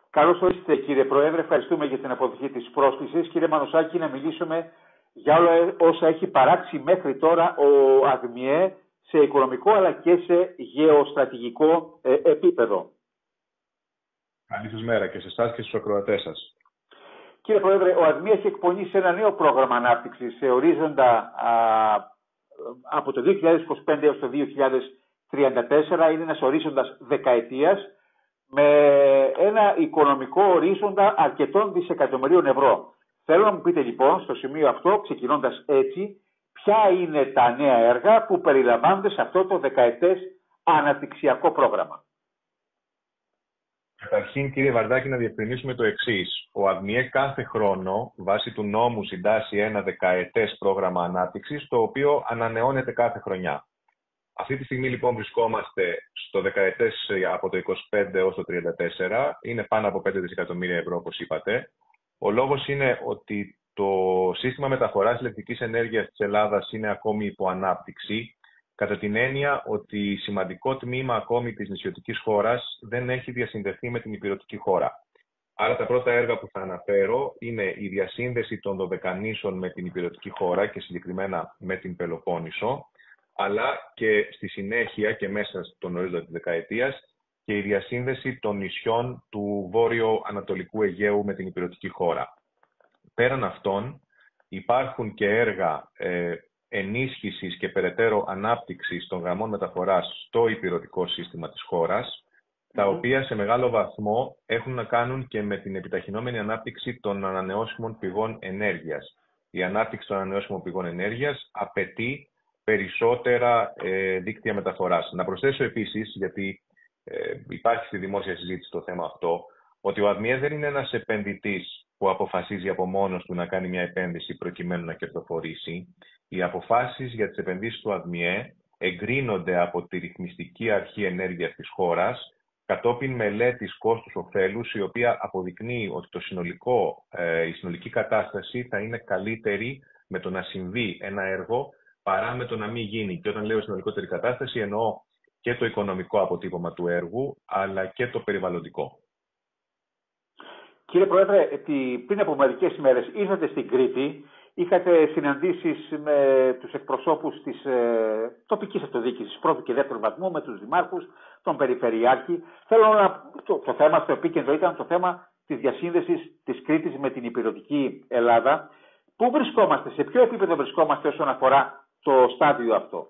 Καλώς ορίσατε, κύριε Πρόεδρε. Ευχαριστούμε για την αποδοχή της πρόσκλησης. Κύριε Μανουσάκη, να μιλήσουμε για όλα όσα έχει παράξει μέχρι τώρα ο ΑΔΜΙΕ σε οικονομικό αλλά και σε γεωστρατηγικό επίπεδο. Καλή σας μέρα και σε εσάς και στους ακροατές σας. Κύριε Πρόεδρε, ο ΑΔΜΙΕ έχει εκπονήσει ένα νέο πρόγραμμα ανάπτυξης σε ορίζοντα από το 2025 έως το 2034. Είναι ένας ορίζοντας δεκαετίας με ένα οικονομικό ορίζοντα αρκετών δισεκατομμυρίων ευρώ. Θέλω να μου πείτε λοιπόν στο σημείο αυτό, ξεκινώντας έτσι, ποια είναι τα νέα έργα που περιλαμβάνονται σε αυτό το δεκαετές αναπτυξιακό πρόγραμμα. Καταρχήν, κύριε Βαρδάκη, να διευκρινίσουμε το εξής. Ο ΑΔΜΙΕ κάθε χρόνο, βάσει του νόμου, συντάσσει ένα δεκαετές πρόγραμμα ανάπτυξης, το οποίο ανανεώνεται κάθε χρονιά. Αυτή τη στιγμή λοιπόν βρισκόμαστε στο δεκαετές από το 25 έως το 34, είναι πάνω από 5 δισεκατομμύρια ευρώ όπως είπατε. Ο λόγος είναι ότι το σύστημα μεταφοράς ηλεκτρικής ενέργειας της Ελλάδας είναι ακόμη υπό ανάπτυξη, κατά την έννοια ότι σημαντικό τμήμα ακόμη της νησιωτικής χώρας δεν έχει διασυνδεθεί με την ηπειρωτική χώρα. Άρα τα πρώτα έργα που θα αναφέρω είναι η διασύνδεση των Δωδεκανήσων με την ηπειρωτική χώρα και συγκεκριμένα με την Πελοπόννησο, αλλά και στη συνέχεια και μέσα στον ορίζοντα της δεκαετίας και η διασύνδεση των νησιών του βόρειο-ανατολικού Αιγαίου με την ηπειρωτική χώρα. Πέραν αυτών υπάρχουν και έργα ενίσχυσης και περαιτέρω ανάπτυξης των γραμμών μεταφοράς στο ηπειρωτικό σύστημα της χώρας, τα οποία σε μεγάλο βαθμό έχουν να κάνουν και με την επιταχυνόμενη ανάπτυξη των ανανεώσιμων πηγών ενέργειας. Η ανάπτυξη των ανανεώσιμων πηγών ενέργειας απαιτεί περισσότερα δίκτυα μεταφοράς. Να προσθέσω επίσης, γιατί υπάρχει στη δημόσια συζήτηση το θέμα αυτό, ότι ο ΑΔΜΙΕ δεν είναι ένας επενδυτής που αποφασίζει από μόνος του να κάνει μια επένδυση προκειμένου να κερδοφορήσει. Οι αποφάσεις για τις επενδύσεις του ΑΔΜΙΕ εγκρίνονται από τη Ρυθμιστική Αρχή Ενέργειας της χώρας κατόπιν μελέτης κόστους-οφέλους, η οποία αποδεικνύει ότι η συνολική κατάσταση θα είναι καλύτερη με το να συμβεί ένα έργο παρά με το να μην γίνει. Και όταν λέω συνολικότερη κατάσταση, εννοώ και το οικονομικό αποτύπωμα του έργου, αλλά και το περιβαλλοντικό. Κύριε Πρόεδρε, πριν από μερικές ημέρες ήρθατε στην Κρήτη, είχατε συναντήσεις με τους εκπροσώπους της τοπικής αυτοδιοίκησης πρώτου και δεύτερου βαθμού, με τους δημάρχους, τον Περιφερειάρχη. Το θέμα στο επίκεντρο ήταν το θέμα της διασύνδεσης της Κρήτης με την ηπειρωτική Ελλάδα. Πού βρισκόμαστε, σε ποιο επίπεδο βρισκόμαστε όσον αφορά το στάδιο αυτό?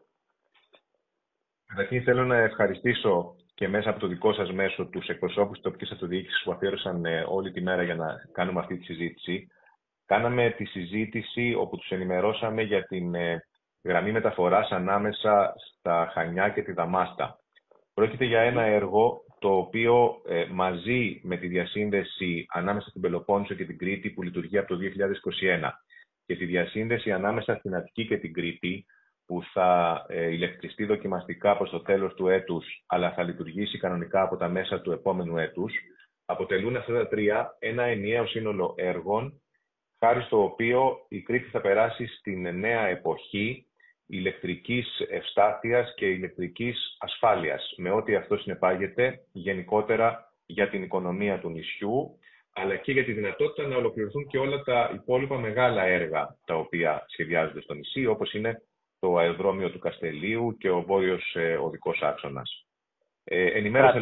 Καταρχήν θέλω να ευχαριστήσω και μέσα από το δικό σας μέσο τους εκπροσώπους της τοπικής αυτοδιοίκησης που αφιέρωσαν όλη τη μέρα για να κάνουμε αυτή τη συζήτηση. Κάναμε τη συζήτηση όπου τους ενημερώσαμε για την γραμμή μεταφοράς ανάμεσα στα Χανιά και τη Δαμάστα. Πρόκειται για ένα έργο το οποίο μαζί με τη διασύνδεση ανάμεσα στην Πελοπόννησο και την Κρήτη που λειτουργεί από το 2021 και τη διασύνδεση ανάμεσα στην Αττική και την Κρήτη που θα ηλεκτριστεί δοκιμαστικά προς το τέλος του έτους αλλά θα λειτουργήσει κανονικά από τα μέσα του επόμενου έτους, αποτελούν αυτά τα τρία ένα ενιαίο σύνολο έργων χάρη στο οποίο η Κρήτη θα περάσει στην νέα εποχή ηλεκτρικής ευστάθειας και ηλεκτρικής ασφάλειας, με ό,τι αυτό συνεπάγεται γενικότερα για την οικονομία του νησιού, αλλά και για τη δυνατότητα να ολοκληρωθούν και όλα τα υπόλοιπα μεγάλα έργα τα οποία σχεδιάζονται στο νησί, όπως είναι το αεροδρόμιο του Καστελίου και ο βόρειος οδικός άξονας. Ενημέρωσα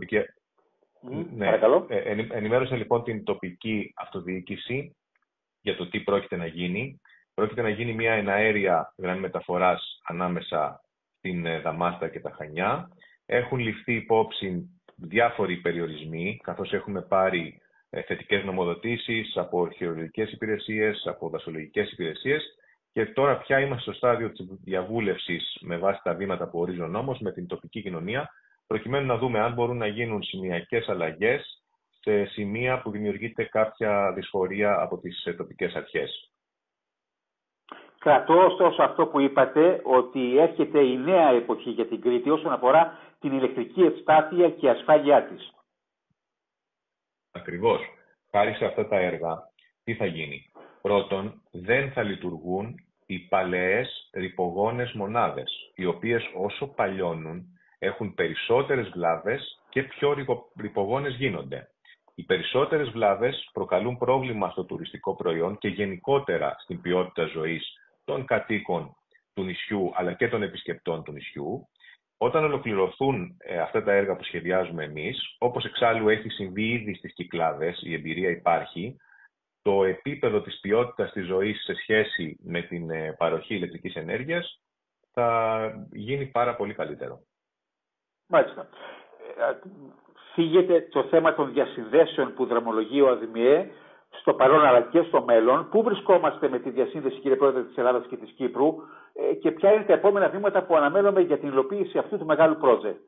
λοιπόν την τοπική αυτοδιοίκηση για το τι πρόκειται να γίνει. Πρόκειται να γίνει μια εναέρια γραμμή μεταφοράς ανάμεσα στην Δαμάστα και τα Χανιά. Έχουν ληφθεί υπόψη διάφοροι περιορισμοί, καθώς έχουμε πάρει θετικές νομοδοτήσεις από αρχαιολογικές υπηρεσίες, από δασολογικές υπηρεσίες και τώρα πια είμαστε στο στάδιο της διαβούλευσης με βάση τα βήματα που ορίζει ο νόμος με την τοπική κοινωνία, προκειμένου να δούμε αν μπορούν να γίνουν σημειακές αλλαγές σε σημεία που δημιουργείται κάποια δυσφορία από τις τοπικές αρχές. Κρατώ ωστόσο αυτό που είπατε, ότι έρχεται η νέα εποχή για την Κρήτη όσον αφορά την ηλεκτρική ευστάθεια και ασφάλειά της. Ακριβώς. Χάρη σε αυτά τα έργα, τι θα γίνει? Πρώτον, δεν θα λειτουργούν οι παλαιές ρυπογόνες μονάδες, οι οποίες όσο παλιώνουν έχουν περισσότερες βλάβες και πιο ρυπογόνες γίνονται. Οι περισσότερες βλάβες προκαλούν πρόβλημα στο τουριστικό προϊόν και γενικότερα στην ποιότητα ζωής των κατοίκων του νησιού αλλά και των επισκεπτών του νησιού. Όταν ολοκληρωθούν αυτά τα έργα που σχεδιάζουμε εμείς, όπως εξάλλου έχει συμβεί ήδη στις Κυκλάδες, η εμπειρία υπάρχει, το επίπεδο της ποιότητας της ζωής σε σχέση με την παροχή ηλεκτρικής ενέργειας θα γίνει πάρα πολύ καλύτερο. Μάλιστα. Φύγεται το θέμα των διασυνδέσεων που δρομολογεί ο ΑΔΜΙΕ στο παρόν αλλά και στο μέλλον. Πού βρισκόμαστε με τη διασύνδεση, κύριε Πρόεδρε, της Ελλάδας και της Κύπρου και ποια είναι τα επόμενα βήματα που αναμένουμε για την υλοποίηση αυτού του μεγάλου project?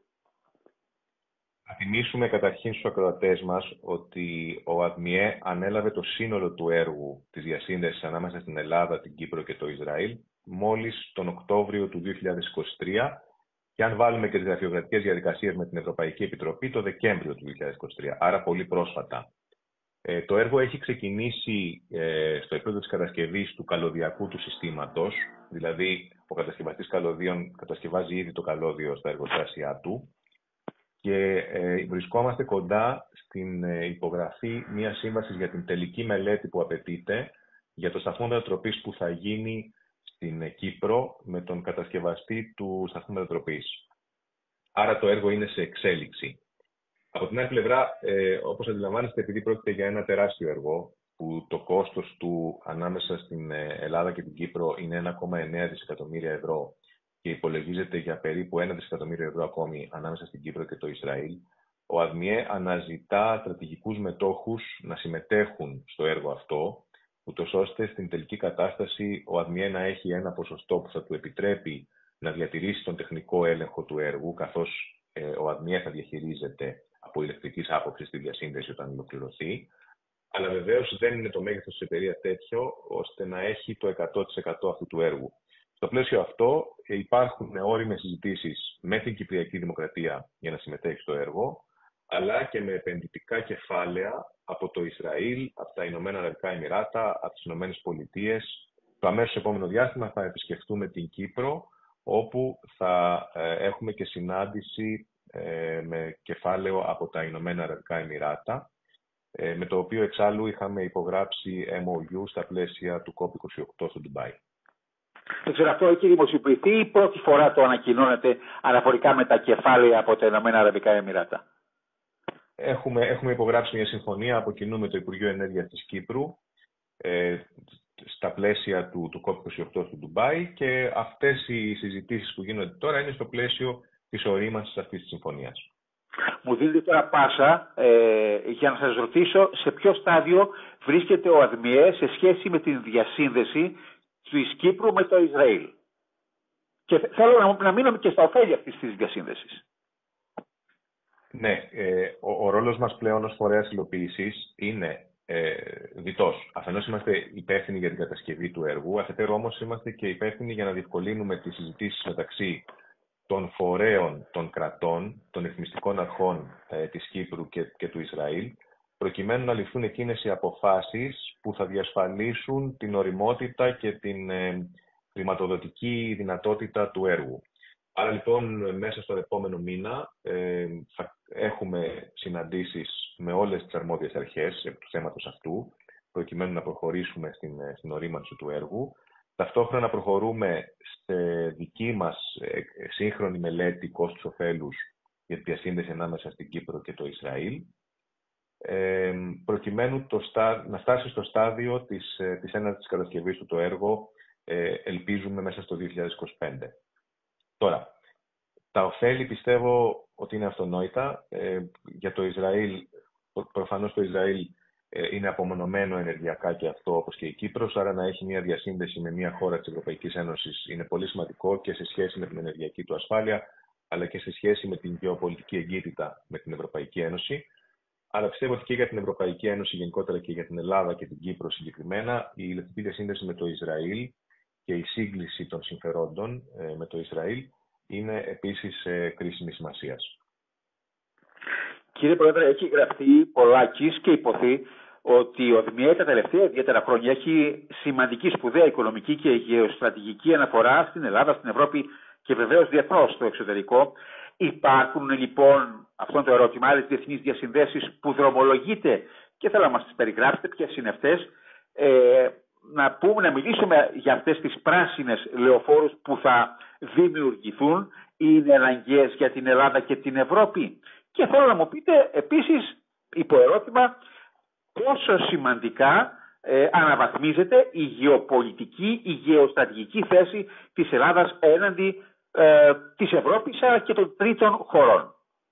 Να θυμίσουμε καταρχήν στους ακροατές μας ότι ο ΑΔΜΙΕ ανέλαβε το σύνολο του έργου της διασύνδεσης ανάμεσα στην Ελλάδα, την Κύπρο και το Ισραήλ μόλις τον Οκτώβριο του 2023 και αν βάλουμε και τις γραφειοκρατικές διαδικασίες με την Ευρωπαϊκή Επιτροπή το Δεκέμβριο του 2023, άρα πολύ πρόσφατα. Το έργο έχει ξεκινήσει στο επίπεδο της κατασκευής του καλωδιακού του συστήματος, δηλαδή ο κατασκευαστής καλωδίων κατασκευάζει ήδη το καλώδιο στα εργοστάσια του και βρισκόμαστε κοντά στην υπογραφή μιας σύμβασης για την τελική μελέτη που απαιτείται για το σταθμό μετατροπής που θα γίνει στην Κύπρο με τον κατασκευαστή του σταθμού μετατροπής. Άρα το έργο είναι σε εξέλιξη. Από την άλλη πλευρά, όπως αντιλαμβάνεστε, επειδή πρόκειται για ένα τεράστιο έργο, που το κόστος του ανάμεσα στην Ελλάδα και την Κύπρο είναι 1,9 δισεκατομμύρια ευρώ και υπολογίζεται για περίπου 1 δισεκατομμύριο ευρώ ακόμη ανάμεσα στην Κύπρο και το Ισραήλ, ο ΑΔΜΙΕ αναζητά στρατηγικούς μετόχους να συμμετέχουν στο έργο αυτό, ούτως ώστε στην τελική κατάσταση ο ΑΔΜΙΕ να έχει ένα ποσοστό που θα του επιτρέπει να διατηρήσει τον τεχνικό έλεγχο του έργου, καθώς ο ΑΔΜΙΕ θα διαχειρίζεται από ηλεκτρικής άποψης τη διασύνδεση όταν ολοκληρωθεί. Αλλά βεβαίως δεν είναι το μέγεθος της εταιρείας τέτοιο, ώστε να έχει το 100% αυτού του έργου. Στο πλαίσιο αυτό υπάρχουν ώριμες συζητήσεις με την Κυπριακή Δημοκρατία για να συμμετέχει στο έργο, αλλά και με επενδυτικά κεφάλαια από το Ισραήλ, από τα Ηνωμένα Αραβικά Εμιράτα, από τις Ηνωμένες Πολιτείες. Το αμέσως επόμενο διάστημα θα επισκεφτούμε την Κύπρο, όπου θα έχουμε και συνάντηση με κεφάλαιο από τα Ηνωμένα Αραβικά Εμιράτα, με το οποίο εξάλλου είχαμε υπογράψει MOU στα πλαίσια του COP28 στο Ντουμπάι. Δεν ξέρω, αυτό έχει δημοσιοποιηθεί ή πρώτη φορά το ανακοινώνεται αναφορικά με τα κεφάλαια από τα Ηνωμένα Αραβικά Εμιράτα? Έχουμε υπογράψει μια συμφωνία από κοινού με το Υπουργείο Ενέργειας της Κύπρου στα πλαίσια του COP28 στο Ντουμπάι και αυτές οι συζητήσεις που γίνονται τώρα είναι στο πλαίσιο της ορίμανσης αυτής της συμφωνίας. Μου δίνετε τώρα πάσα για να σας ρωτήσω σε ποιο στάδιο βρίσκεται ο ΑΔΜΙΕ σε σχέση με την διασύνδεση της Κύπρου με το Ισραήλ. Και θέλω να μείνουμε και στα ωφέλη αυτής της διασύνδεσης. Ναι, ο ρόλος μας πλέον ως φορέας υλοποίησης είναι διτός. Αφενός είμαστε υπεύθυνοι για την κατασκευή του έργου, αφετέρου όμως είμαστε και υπεύθυνοι για να διευκολύνουμε τις συζητήσεις μεταξύ των φορέων των κρατών, των ρυθμιστικών αρχών της Κύπρου και του Ισραήλ, προκειμένου να ληφθούν εκείνες οι αποφάσεις που θα διασφαλίσουν την ωριμότητα και την χρηματοδοτική δυνατότητα του έργου. Άρα λοιπόν μέσα στον επόμενο μήνα θα έχουμε συναντήσεις με όλες τις αρμόδιες αρχές του θέματος αυτού, προκειμένου να προχωρήσουμε στην ωρίμανση του έργου. Ταυτόχρονα προχωρούμε σε δική μας σύγχρονη μελέτη κόστους-οφέλους για τη διασύνδεση ανάμεσα στην Κύπρο και το Ισραήλ, προκειμένου να φτάσει στο στάδιο της έναρξης κατασκευής του το έργο, ελπίζουμε μέσα στο 2025. Τώρα, τα ωφέλη πιστεύω ότι είναι αυτονόητα. Για το Ισραήλ, προφανώς το Ισραήλ είναι απομονωμένο ενεργειακά και αυτό, όπως και η Κύπρος, άρα να έχει μια διασύνδεση με μια χώρα της Ευρωπαϊκής Ένωσης είναι πολύ σημαντικό και σε σχέση με την ενεργειακή του ασφάλεια, αλλά και σε σχέση με την γεωπολιτική εγκύτητα με την Ευρωπαϊκή Ένωση. Αλλά πιστεύω ότι και για την Ευρωπαϊκή Ένωση γενικότερα και για την Ελλάδα και την Κύπρο συγκεκριμένα, η ηλεκτρική διασύνδεση με το Ισραήλ και η σύγκληση των συμφερόντων με το Ισραήλ είναι επίσης κρίσιμη σημασίας. Κύριε Πρόεδρε, έχει γραφτεί πολλάκις και υποθεί ότι ο ΑΔΜΙΕ τα τελευταία ιδιαίτερα χρόνια έχει σημαντική σπουδαία οικονομική και γεωστρατηγική αναφορά στην Ελλάδα, στην Ευρώπη και βεβαίως διεθνώς στο εξωτερικό. Υπάρχουν λοιπόν, αυτό είναι το ερώτημα, άλλες διεθνείς διασυνδέσεις που δρομολογείται και θέλω να μας τις περιγράψετε ποιες είναι αυτές. Να μιλήσουμε για αυτές τις πράσινες λεωφόρους που θα δημιουργηθούν, είναι αναγκαίες για την Ελλάδα και την Ευρώπη. Και θέλω να μου πείτε επίσης, υποερώτημα, πόσο σημαντικά αναβαθμίζεται η γεωπολιτική, η γεωστρατηγική θέση της Ελλάδας έναντι της Ευρώπης αλλά και των τρίτων χωρών.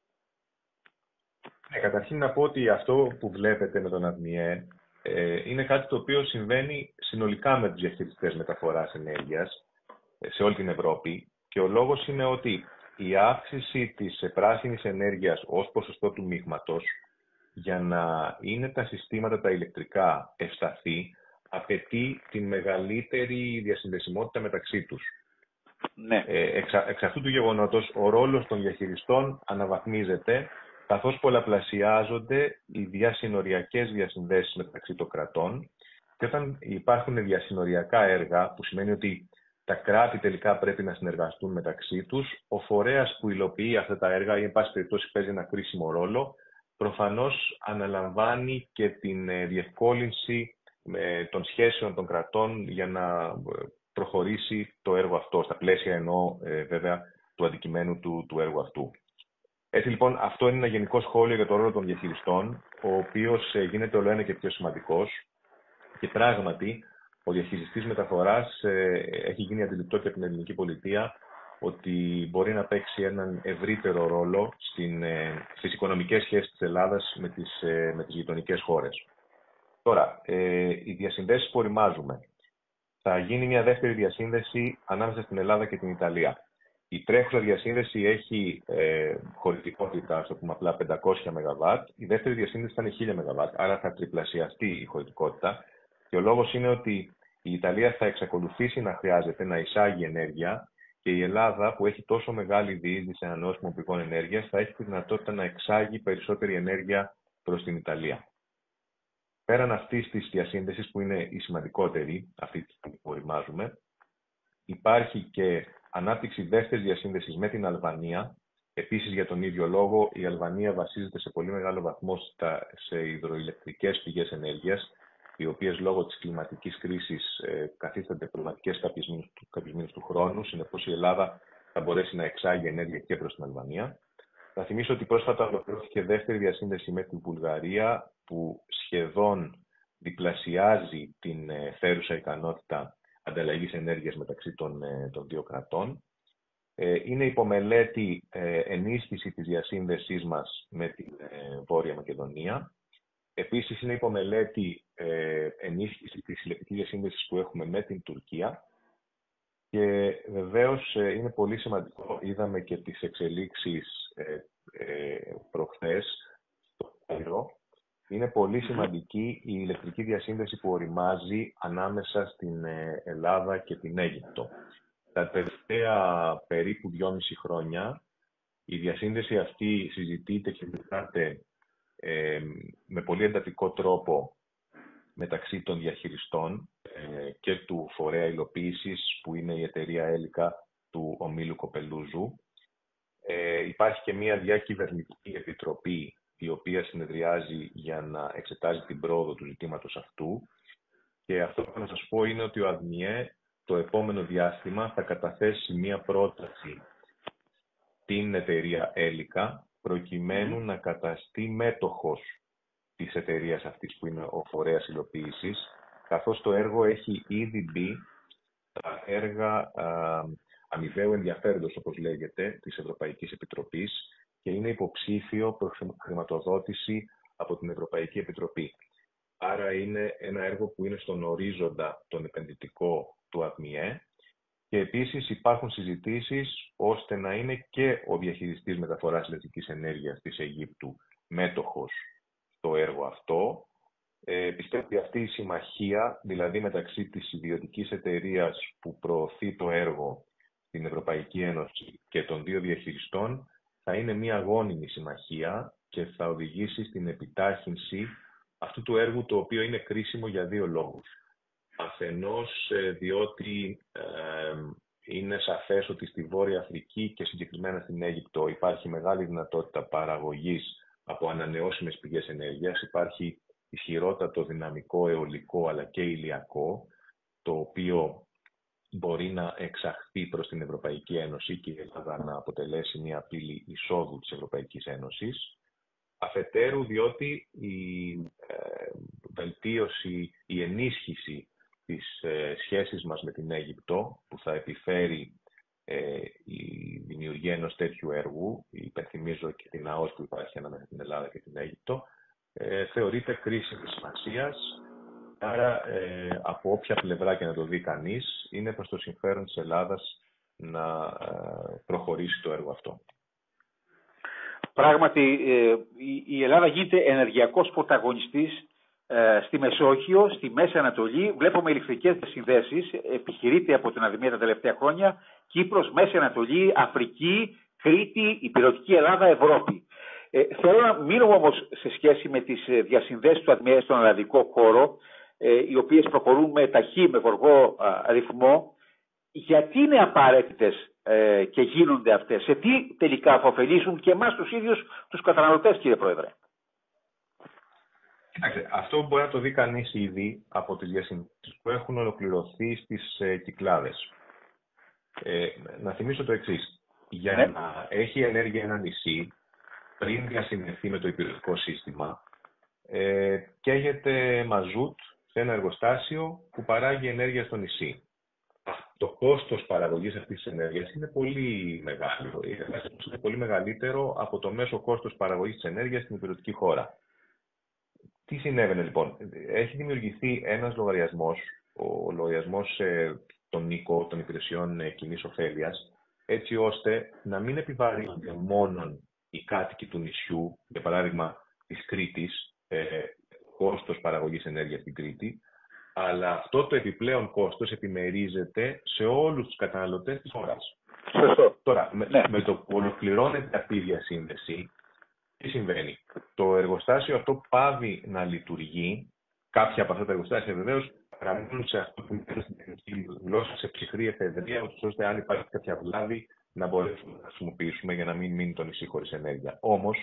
Καταρχήν να πω ότι αυτό που βλέπετε με τον ΑΔΜΙΕ είναι κάτι το οποίο συμβαίνει συνολικά με τους διαχειριστές μεταφοράς ενέργειας σε όλη την Ευρώπη και ο λόγος είναι ότι η αύξηση της πράσινης ενέργειας ως ποσοστό του μείγματος για να είναι τα συστήματα τα ηλεκτρικά ευσταθή απαιτεί την μεγαλύτερη διασυνδεσιμότητα μεταξύ τους. Ναι. Εξ αυτού του γεγονότος ο ρόλος των διαχειριστών αναβαθμίζεται καθώς πολλαπλασιάζονται οι διασυνοριακές διασυνδέσεις μεταξύ των κρατών και όταν υπάρχουν διασυνοριακά έργα, που σημαίνει ότι τα κράτη τελικά πρέπει να συνεργαστούν μεταξύ τους, ο φορέας που υλοποιεί αυτά τα έργα ή εν πάση περιπτώσει παίζει ένα κρίσιμο ρόλο, προφανώς αναλαμβάνει και την διευκόλυνση των σχέσεων των κρατών για να προχωρήσει το έργο αυτό, στα πλαίσια βέβαια του αντικειμένου του έργου αυτού. Έτσι λοιπόν αυτό είναι ένα γενικό σχόλιο για τον ρόλο των διαχειριστών, ο οποίος γίνεται όλο ένα και πιο σημαντικός και πράγματι ο διαχειριστής μεταφοράς έχει γίνει αντιληπτό και από την ελληνική πολιτεία ότι μπορεί να παίξει έναν ευρύτερο ρόλο στις οικονομικές σχέσεις της Ελλάδας με τις γειτονικές χώρες. Τώρα, οι διασυνδέσεις που οριμάζουμε. Θα γίνει μια δεύτερη διασύνδεση ανάμεσα στην Ελλάδα και την Ιταλία. Η τρέχουσα διασύνδεση έχει χωρητικότητα, ας το πούμε απλά, 500 ΜΒ. Η δεύτερη διασύνδεση θα είναι 1000 ΜΒ, άρα θα τριπλασιαστεί η χωρητικότητα. Και ο λόγος είναι ότι η Ιταλία θα εξακολουθήσει να χρειάζεται να εισάγει ενέργεια και η Ελλάδα, που έχει τόσο μεγάλη διείσδυση ανανεώσιμων πηγών ενέργειας, θα έχει τη δυνατότητα να εξάγει περισσότερη ενέργεια προς την Ιταλία. Πέραν αυτής της διασύνδεσης, που είναι η σημαντικότερη, αυτή τη στιγμή που οριμάζουμε, υπάρχει και ανάπτυξη δεύτερης διασύνδεσης με την Αλβανία. Επίσης, για τον ίδιο λόγο, η Αλβανία βασίζεται σε πολύ μεγάλο βαθμό σε υδροηλεκτρικές πηγές ενέργειας, οι οποίες λόγω της κλιματικής κρίσης καθίστανται προβληματικές κάποιους μήνες του χρόνου. Συνεπώς, η Ελλάδα θα μπορέσει να εξάγει ενέργεια και προς την Αλβανία. Θα θυμίσω ότι πρόσφατα ολοκληρώθηκε δεύτερη διασύνδεση με την Βουλγαρία, που σχεδόν διπλασιάζει την φέρουσα ικανότητα ανταλλαγής ενέργειας μεταξύ των δύο κρατών. Είναι υπομελέτη ενίσχυση της διασύνδεσής μας με την Βόρεια Μακεδονία. Επίσης, είναι υπομελέτη ενίσχυση της ηλεκτρικής διασύνδεσης που έχουμε με την Τουρκία. Και βεβαίως είναι πολύ σημαντικό, είδαμε και τις εξελίξεις προχθές στο Κάιρο. Είναι πολύ σημαντική η ηλεκτρική διασύνδεση που οριμάζει ανάμεσα στην Ελλάδα και την Αίγυπτο. Τα τελευταία περίπου 2,5 χρόνια η διασύνδεση αυτή συζητείται και μιλάται με πολύ εντατικό τρόπο μεταξύ των διαχειριστών και του φορέα υλοποίησης, που είναι η εταιρεία Έλικα του ομίλου Κοπελούζου. Υπάρχει και μια διακυβερνητική επιτροπή η οποία συνεδριάζει για να εξετάζει την πρόοδο του ζητήματος αυτού. Και αυτό που να σας πω είναι ότι ο ΑΔΜΙΕ το επόμενο διάστημα θα καταθέσει μια πρόταση στην εταιρεία Έλικα προκειμένου να καταστεί μέτοχος της εταιρείας αυτής που είναι ο φορέας υλοποίησης, καθώς το έργο έχει ήδη μπει στα έργα αμοιβαίου ενδιαφέροντος, όπως λέγεται, της Ευρωπαϊκής Επιτροπής και είναι υποψήφιο προς χρηματοδότηση από την Ευρωπαϊκή Επιτροπή. Άρα είναι ένα έργο που είναι στον ορίζοντα τον επενδυτικό του ΑΔΜΙΕ και επίσης υπάρχουν συζητήσεις ώστε να είναι και ο διαχειριστής μεταφοράς ηλεκτρικής ενέργειας της Αιγύπτου μέτοχος στο έργο αυτό. Πιστεύω ότι αυτή η συμμαχία, δηλαδή μεταξύ της ιδιωτικής εταιρείας που προωθεί το έργο στην Ευρωπαϊκή Ένωση και των δύο διαχειριστών, θα είναι μια αγώνιμη συμμαχία και θα οδηγήσει στην επιτάχυνση αυτού του έργου, το οποίο είναι κρίσιμο για δύο λόγους. Αφενός, διότι είναι σαφές ότι στη Βόρεια Αφρική και συγκεκριμένα στην Αίγυπτο υπάρχει μεγάλη δυνατότητα παραγωγής από ανανεώσιμες πηγές ενέργειας. Υπάρχει ισχυρότατο δυναμικό αιωλικό αλλά και ηλιακό, το οποίο μπορεί να εξαχθεί προς την Ευρωπαϊκή Ένωση και η Ελλάδα να αποτελέσει μια πύλη εισόδου της Ευρωπαϊκής Ένωσης. Αφετέρου, διότι η βελτίωση, η ενίσχυση της σχέσης μας με την Αίγυπτο, που θα επιφέρει η δημιουργία ενός τέτοιου έργου, υπενθυμίζω και την ΑΟΣ που υπάρχει ανάμεσα στην Ελλάδα και την Αίγυπτο, θεωρείται κρίσιμη σημασίας. Άρα, από όποια πλευρά και να το δει κανείς, είναι προς το συμφέρον της Ελλάδας να προχωρήσει το έργο αυτό. Πράγματι, η Ελλάδα γίνεται ενεργειακός πρωταγωνιστής στη Μεσόγειο, στη Μέση Ανατολή. Βλέπουμε ηλεκτρικές συνδέσεις, επιχειρείται από την αδημία τα τελευταία χρόνια. Κύπρος, Μέση Ανατολή, Αφρική, Κρήτη, Ηπειρωτική Ελλάδα, Ευρώπη. Θέλω να μείνω όμως σε σχέση με τις διασυνδέσεις του ΑΔΜΕ στον ελλαδικό χώρο, οι οποίες προχωρούν με ταχύ, με γοργό ρυθμό. Γιατί είναι απαραίτητες και γίνονται αυτές, σε τι τελικά θα ωφελήσουν και εμάς τους ίδιους τους καταναλωτές, κύριε Πρόεδρε? Κοιτάξτε, αυτό μπορεί να το δει κανείς ήδη από τις διασυνδέσεις που έχουν ολοκληρωθεί στις Κυκλάδες. Να θυμίσω το εξής. Για να έχει ενέργεια ένα νησί, πριν διασυνδεθεί με το υπηρετικό σύστημα, καίγεται μαζούτ σε ένα εργοστάσιο που παράγει ενέργεια στο νησί. Το κόστος παραγωγής αυτής της ενέργειας είναι πολύ μεγάλο. Είναι πολύ μεγαλύτερο από το μέσο κόστος παραγωγής της ενέργειας στην υπηρετική χώρα. Τι συνέβαινε λοιπόν? Έχει δημιουργηθεί ένας λογαριασμός, ο λογαριασμός των ΝΙΚΟ, των υπηρεσιών κοινής ωφέλειας, έτσι ώστε να μην επιβαρύνονται μόνον οι κάτοικοι του νησιού, για παράδειγμα της Κρήτης, κόστος παραγωγής ενέργειας στην Κρήτη, αλλά αυτό το επιπλέον κόστος επιμερίζεται σε όλους τους καταναλωτές της χώρας. Τώρα, με το που ολοκληρώνεται αυτή η διασύνδεση, τι συμβαίνει? Το εργοστάσιο αυτό πάβει να λειτουργεί. Κάποια από αυτά τα εργοστάσια βεβαίως παραμείνουν σε αυτό που είναι στην τεχνική γλώσσα, σε ψυχρή εφεδρεία, ώστε αν υπάρχει κάποια βλάβη να μπορέσουμε να χρησιμοποιήσουμε για να μην μείνει το νησί χωρίς ενέργεια. Όμως,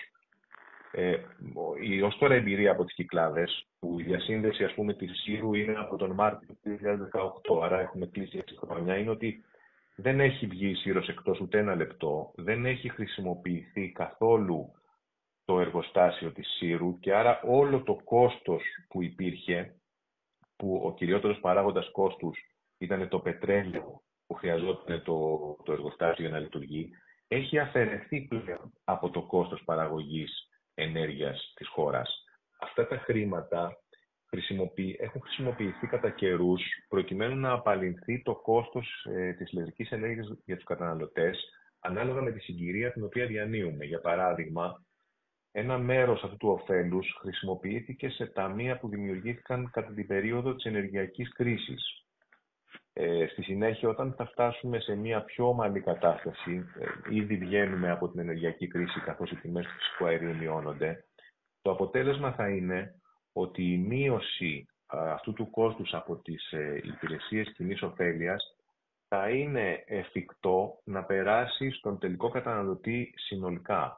ως τώρα εμπειρία από τις Κυκλάδες, που η διασύνδεση, ας πούμε, της Σύρου είναι από τον Μάρτιο του 2018, άρα έχουμε κλείσει 6 χρόνια, είναι ότι δεν έχει βγει η Σύρος εκτός ούτε ένα λεπτό, δεν έχει χρησιμοποιηθεί καθόλου το εργοστάσιο της Σύρου και άρα όλο το κόστος που υπήρχε, που ο κυριότερος παράγοντας κόστους ήταν το πετρέλαιο που χρειαζόταν το εργοστάσιο για να λειτουργεί, έχει αφαιρεθεί πλέον από το κόστος παραγωγής ενέργειας της χώρας. Αυτά τα χρήματα έχουν χρησιμοποιηθεί κατά καιρούς προκειμένου να απαλληλθεί το κόστος της ηλεκτρικής ενέργειας για τους καταναλωτές ανάλογα με τη συγκυρία την οποία διανύουμε. Για παράδειγμα, ένα μέρος αυτού του ωφέλους χρησιμοποιήθηκε σε ταμεία που δημιουργήθηκαν κατά την περίοδο της ενεργειακής κρίσης. Στη συνέχεια, όταν θα φτάσουμε σε μια πιο ομαλή κατάσταση, ήδη βγαίνουμε από την ενεργειακή κρίση καθώς οι τιμές του φυσικού αερίου μειώνονται, το αποτέλεσμα θα είναι ότι η μείωση αυτού του κόστους από τις υπηρεσίες κοινής ωφέλειας θα είναι εφικτό να περάσει στον τελικό καταναλωτή συνολικά.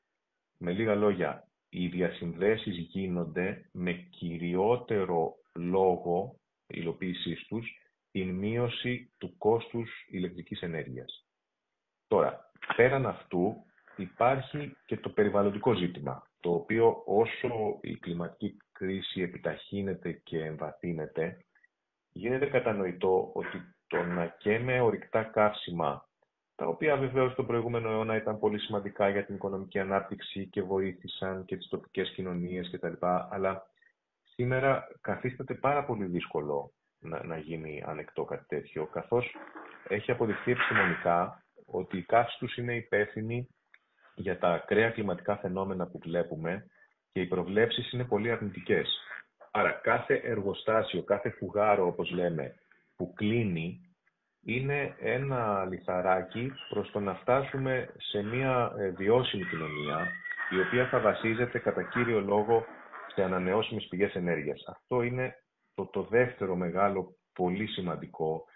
Με λίγα λόγια, οι διασυνδέσεις γίνονται με κυριότερο λόγο υλοποίησής τους την μείωση του κόστους ηλεκτρικής ενέργειας. Τώρα, πέραν αυτού υπάρχει και το περιβαλλοντικό ζήτημα, το οποίο όσο η κλιματική κρίση επιταχύνεται και εμβαθύνεται, γίνεται κατανοητό ότι το να καίμε ορυκτά καύσιμα, τα οποία βεβαίως τον προηγούμενο αιώνα ήταν πολύ σημαντικά για την οικονομική ανάπτυξη και βοήθησαν και τις τοπικές κοινωνίες κτλ. Αλλά σήμερα καθίσταται πάρα πολύ δύσκολο να γίνει ανεκτό κάτι τέτοιο, καθώς έχει αποδειχθεί επιστημονικά ότι η καύση τους είναι υπεύθυνη για τα ακραία κλιματικά φαινόμενα που βλέπουμε και οι προβλέψεις είναι πολύ αρνητικές. Άρα κάθε εργοστάσιο, κάθε φουγάρο όπως λέμε που κλείνει είναι ένα λιθαράκι προς το να φτάσουμε σε μια βιώσιμη κοινωνία η οποία θα βασίζεται κατά κύριο λόγο σε ανανεώσιμες πηγές ενέργειας. Αυτό είναι το δεύτερο μεγάλο πολύ σημαντικό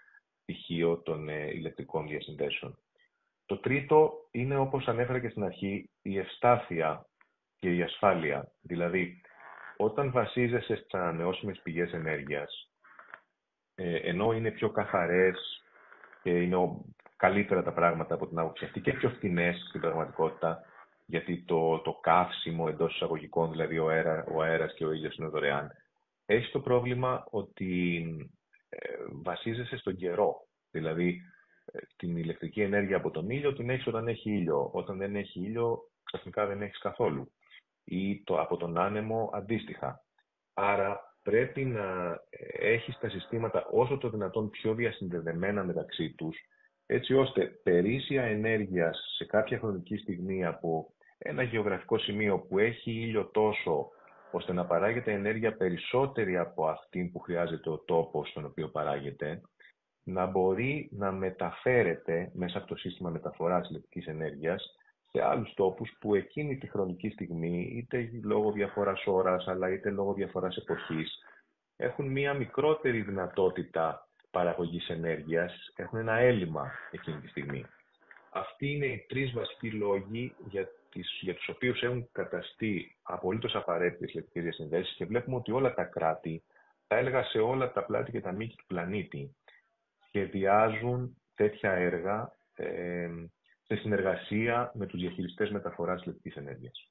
στοιχείο των ηλεκτρικών διασυνδέσεων. Το τρίτο είναι, όπως ανέφερα και στην αρχή, η ευστάθεια και η ασφάλεια. Δηλαδή, όταν βασίζεσαι στις ανανεώσιμες πηγές ενέργειας, ενώ είναι πιο καθαρές και είναι καλύτερα τα πράγματα από την άποψη αυτή και πιο φθηνές στην πραγματικότητα, γιατί το καύσιμο εντός εισαγωγικών, δηλαδή ο αέρας και ο ήλιος είναι δωρεάν, έχει το πρόβλημα ότι βασίζεσαι στον καιρό. Δηλαδή, την ηλεκτρική ενέργεια από τον ήλιο την έχεις όταν έχει ήλιο. Όταν δεν έχει ήλιο, ξαφνικά δεν έχεις καθόλου. Ή από τον άνεμο αντίστοιχα. Άρα πρέπει να έχεις τα συστήματα όσο το δυνατόν πιο διασυνδεδεμένα μεταξύ τους, έτσι ώστε περίσσια ενέργειας σε κάποια χρονική στιγμή από ένα γεωγραφικό σημείο που έχει ήλιο τόσο, ώστε να παράγεται ενέργεια περισσότερη από αυτή που χρειάζεται ο τόπος στον οποίο παράγεται, να μπορεί να μεταφέρεται μέσα από το σύστημα μεταφοράς ηλεκτρικής ενέργειας σε άλλους τόπους που εκείνη τη χρονική στιγμή, είτε λόγω διαφοράς ώρας, αλλά είτε λόγω διαφοράς εποχής, έχουν μία μικρότερη δυνατότητα παραγωγής ενέργειας, έχουν ένα έλλειμμα εκείνη τη στιγμή. Αυτοί είναι οι τρεις βασικοί λόγοι για τους οποίους έχουν καταστεί απολύτως απαραίτητες ηλεκτρικές διασυνδέσεις και βλέπουμε ότι όλα τα κράτη, θα έλεγα σε όλα τα πλάτη και τα μήκη του πλανήτη, σχεδιάζουν τέτοια έργα σε συνεργασία με τους διαχειριστές μεταφοράς ηλεκτρικής ενέργειας.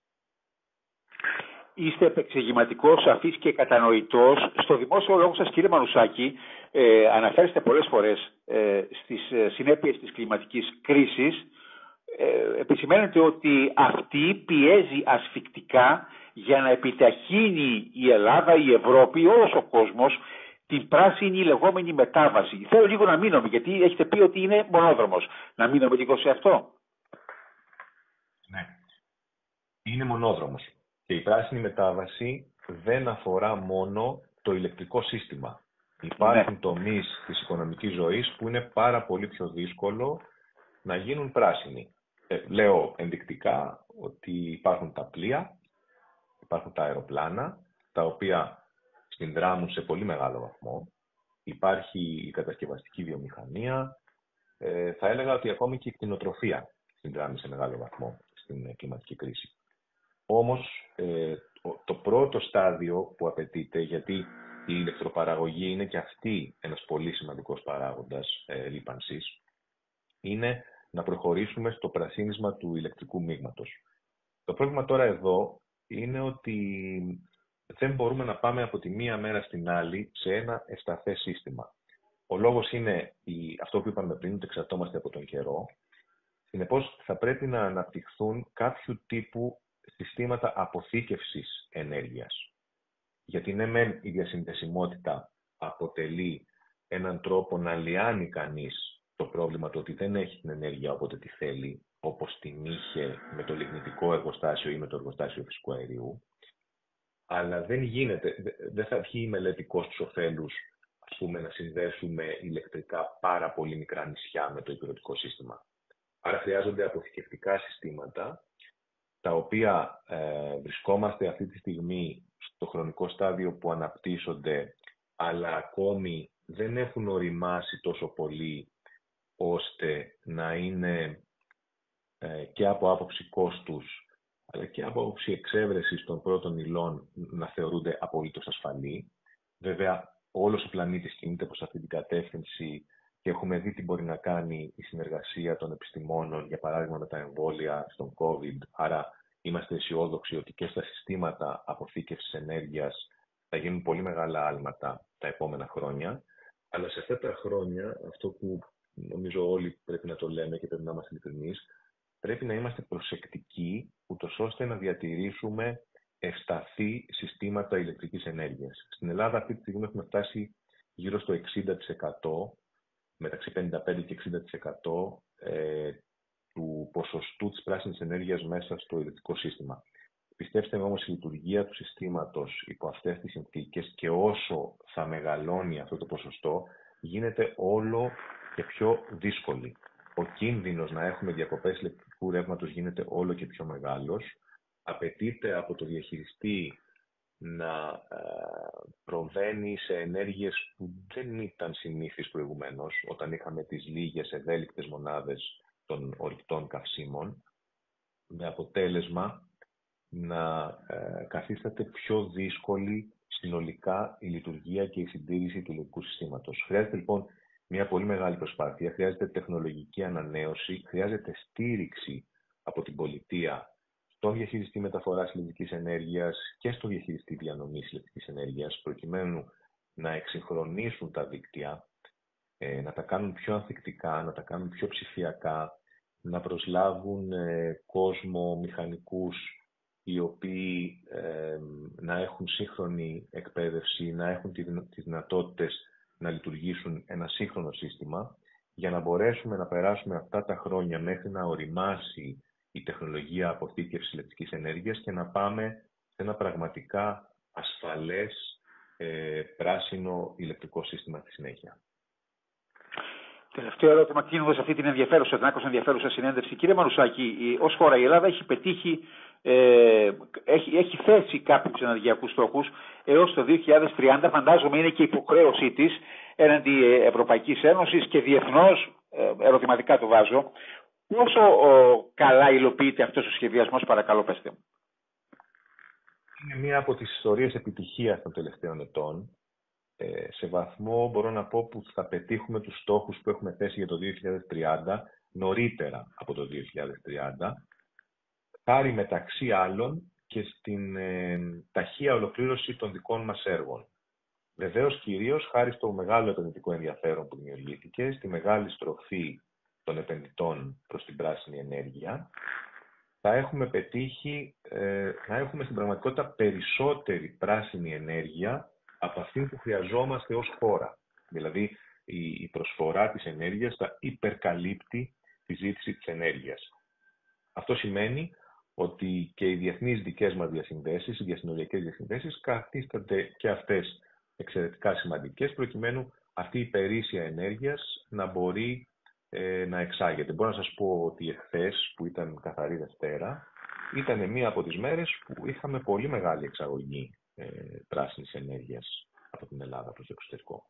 Είστε επεξηγηματικός, σαφής και κατανοητός. Στο δημόσιο λόγο σας, κύριε Μανουσάκη, αναφέρεστε πολλές φορές στις συνέπειες της κλιματικής κρίσης. Επισημαίνετε ότι αυτή πιέζει ασφυκτικά για να επιταχύνει η Ελλάδα, η Ευρώπη, όλος ο κόσμος, την πράσινη λεγόμενη μετάβαση. Θέλω λίγο να μείνουμε, γιατί έχετε πει ότι είναι μονόδρομος. Να μείνουμε λίγο σε αυτό. Ναι. Είναι μονόδρομος. Και η πράσινη μετάβαση δεν αφορά μόνο το ηλεκτρικό σύστημα. Υπάρχουν τομείς της οικονομικής ζωής που είναι πάρα πολύ πιο δύσκολο να γίνουν πράσινοι. Λέω ενδεικτικά ότι υπάρχουν τα πλοία, υπάρχουν τα αεροπλάνα, τα οποία συνδράμουν σε πολύ μεγάλο βαθμό. Υπάρχει η κατασκευαστική βιομηχανία. Θα έλεγα ότι ακόμη και η κτηνοτροφία συνδράμει σε μεγάλο βαθμό στην κλιματική κρίση. Όμως, το πρώτο στάδιο που απαιτείται, γιατί η ηλεκτροπαραγωγή είναι και αυτή ένας πολύ σημαντικός παράγοντας ρύπανσης, είναι να προχωρήσουμε στο πρασίνισμα του ηλεκτρικού μείγματος. Το πρόβλημα τώρα εδώ είναι ότι δεν μπορούμε να πάμε από τη μία μέρα στην άλλη σε ένα ευσταθές σύστημα. Ο λόγος είναι αυτό που είπαμε πριν, ότι εξαρτώμαστε από τον καιρό. Συνεπώς, θα πρέπει να αναπτυχθούν κάποιου τύπου συστήματα αποθήκευσης ενέργειας. Γιατί ναι μεν η διασυνδεσιμότητα αποτελεί έναν τρόπο να λιάνει κανείς το πρόβλημα το ότι δεν έχει την ενέργεια όποτε τη θέλει, όπως την είχε με το λιγνητικό εργοστάσιο ή με το εργοστάσιο φυσικού αερίου, αλλά δεν γίνεται, δεν θα βγει η μελέτη κόστους-οφέλους, ας πούμε, να συνδέσουμε ηλεκτρικά πάρα πολύ μικρά νησιά με το υπηρετικό σύστημα. Άρα χρειάζονται αποθηκευτικά συστήματα, τα οποία βρισκόμαστε αυτή τη στιγμή στο χρονικό στάδιο που αναπτύσσονται, αλλά ακόμη δεν έχουν οριμάσει τόσο πολύ, ώστε να είναι και από άποψη κόστους, αλλά και από άποψη εξέβρεσης των πρώτων υλών να θεωρούνται απολύτως ασφαλή. Βέβαια, όλος ο πλανήτης κινείται προς αυτή την κατεύθυνση και έχουμε δει τι μπορεί να κάνει η συνεργασία των επιστημόνων, για παράδειγμα με τα εμβόλια στον COVID. Άρα, είμαστε αισιόδοξοι ότι και στα συστήματα αποθήκευσης ενέργειας θα γίνουν πολύ μεγάλα άλματα τα επόμενα χρόνια. Αλλά σε αυτά τα χρόνια, αυτό που νομίζω όλοι πρέπει να το λέμε και πρέπει να είμαστε ειλικρινείς, πρέπει να είμαστε προσεκτικοί, ούτως ώστε να διατηρήσουμε ευσταθή συστήματα ηλεκτρικής ενέργειας. Στην Ελλάδα αυτή τη στιγμή έχουμε φτάσει γύρω στο 60%, μεταξύ 55% και 60% του ποσοστού της πράσινης ενέργειας μέσα στο ηλεκτρικό σύστημα. Πιστέψτε με όμως, η λειτουργία του συστήματος υπό αυτές τις συνθήκες και όσο θα μεγαλώνει αυτό το ποσοστό, γίνεται όλο και πιο δύσκολη. Ο κίνδυνος να έχουμε διακοπές ηλεκτρικού ρεύματος γίνεται όλο και πιο μεγάλος. Απαιτείται από το διαχειριστή να προβαίνει σε ενέργειες που δεν ήταν συνήθεις προηγουμένως, όταν είχαμε τις λίγες ευέλικτες μονάδες των ορυκτών καυσίμων, με αποτέλεσμα να καθίσταται πιο δύσκολη συνολικά η λειτουργία και η συντήρηση του ηλεκτρικού συστήματος. Χρειάζεται λοιπόν μια πολύ μεγάλη προσπάθεια, χρειάζεται τεχνολογική ανανέωση, χρειάζεται στήριξη από την πολιτεία στον διαχειριστή μεταφοράς ηλεκτρικής ενέργειας και στον διαχειριστή διανομής ηλεκτρικής ενέργειας, προκειμένου να εξυγχρονίσουν τα δίκτυα, να τα κάνουν πιο ανθεκτικά, να τα κάνουν πιο ψηφιακά, να προσλάβουν κόσμο, μηχανικούς, οι οποίοι να έχουν σύγχρονη εκπαίδευση, να έχουν τις δυνατότητες να λειτουργήσουν ένα σύγχρονο σύστημα, για να μπορέσουμε να περάσουμε αυτά τα χρόνια μέχρι να οριμάσει η τεχνολογία αποθήκευσης ηλεκτρικής ενέργειας και να πάμε σε ένα πραγματικά ασφαλές πράσινο ηλεκτρικό σύστημα στη συνέχεια. Τελευταίο ερώτημα, κλείνοντας αυτή την ενδιαφέρουσα, την άκουσα ενδιαφέρουσα συνέντευξη. Κύριε Μαρουσάκη, ως χώρα η Ελλάδα έχει πετύχει, έχει θέσει κάποιους ενεργειακούς στόχους έως το 2030. Φαντάζομαι είναι και υποχρέωσή της έναντι Ευρωπαϊκής Ένωσης και διεθνώς, ερωτηματικά το βάζω. Πόσο καλά υλοποιείται αυτός ο σχεδιασμός, παρακαλώ πέστε μου. Είναι μία από τις ιστορίες επιτυχίας των τελευταίων ετών. Σε βαθμό μπορώ να πω που θα πετύχουμε τους στόχους που έχουμε θέσει για το 2030 νωρίτερα από το 2030, χάρη μεταξύ άλλων και στην ταχεία ολοκλήρωση των δικών μας έργων. Βεβαίως κυρίως χάρη στο μεγάλο επενδυτικό ενδιαφέρον που δημιουργήθηκε, στη μεγάλη στροφή των επενδυτών προς την πράσινη ενέργεια, θα έχουμε πετύχει να έχουμε στην πραγματικότητα περισσότερη πράσινη ενέργεια από αυτή που χρειαζόμαστε ως χώρα. Δηλαδή, η προσφορά της ενέργειας θα υπερκαλύπτει τη ζήτηση της ενέργειας. Αυτό σημαίνει ότι και οι διεθνείς δικές μας διασυνδέσεις, οι διασυνοριακές διασυνδέσεις, καθίστανται και αυτές εξαιρετικά σημαντικές, προκειμένου αυτή η υπερίσσια ενέργειας να μπορεί να εξάγεται. Μπορώ να σας πω ότι εχθές, που ήταν καθαρή Δευτέρα, ήταν μία από τις μέρες που είχαμε πολύ μεγάλη εξαγωγή πράσινης ενέργειας από την Ελλάδα προς το εξωτερικό.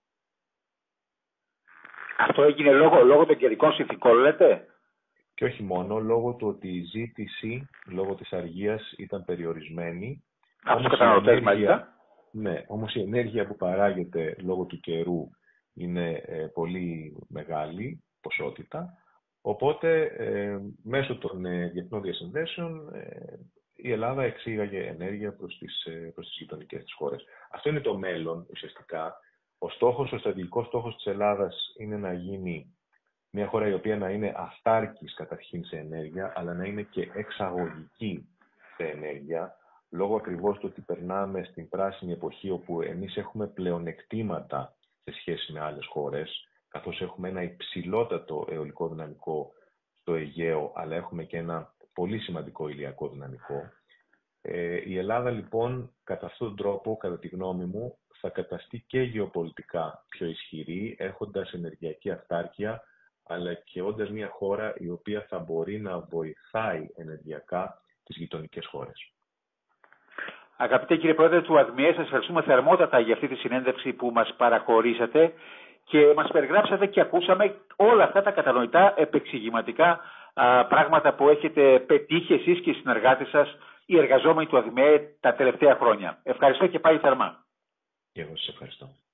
Αυτό έγινε λόγω των καιρικών συνθηκών, λέτε? Και όχι μόνο, λόγω του ότι η ζήτηση, λόγω της αργίας, ήταν περιορισμένη. Από τους καταναλωτές, μάλιστα. Ναι, όμως η ενέργεια που παράγεται λόγω του καιρού είναι πολύ μεγάλη ποσότητα. Οπότε, μέσω των διεθνών διασυνδέσεων, η Ελλάδα εξήγαγε ενέργεια προς τις γειτονικές της χώρες. Αυτό είναι το μέλλον, ουσιαστικά. Ο στρατηγικός στόχος της Ελλάδας είναι να γίνει μια χώρα η οποία να είναι αυτάρκης καταρχήν σε ενέργεια, αλλά να είναι και εξαγωγική σε ενέργεια, λόγω ακριβώς του ότι περνάμε στην πράσινη εποχή, όπου εμείς έχουμε πλεονεκτήματα σε σχέση με άλλες χώρες, καθώς έχουμε ένα υψηλότατο αιωλικό δυναμικό στο Αιγαίο, αλλά έχουμε και ένα πολύ σημαντικό ηλιακό δυναμικό. Η Ελλάδα λοιπόν κατά αυτόν τον τρόπο, κατά τη γνώμη μου, θα καταστεί και γεωπολιτικά πιο ισχυρή, έχοντας ενεργειακή αυτάρκεια, αλλά και όντας μια χώρα η οποία θα μπορεί να βοηθάει ενεργειακά τις γειτονικές χώρες. Αγαπητέ κύριε Πρόεδρε του ΑΔΜΙΕ, σας ευχαριστούμε θερμότατα για αυτή τη συνέντευξη που μας παραχωρήσατε και μας περιγράψατε και ακούσαμε όλα αυτά τα κατανοητά επεξηγηματικά πράγματα που έχετε πετύχει εσείς και οι συνεργάτες σας, οι εργαζόμενοι του ΑΔΜΙΕ τα τελευταία χρόνια. Ευχαριστώ και πάλι θερμά. Και εγώ σας ευχαριστώ.